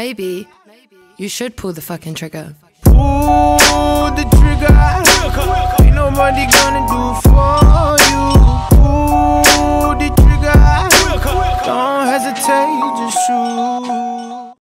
maybe you should pull the fucking trigger. Pull the trigger. Ain't nobody gonna do for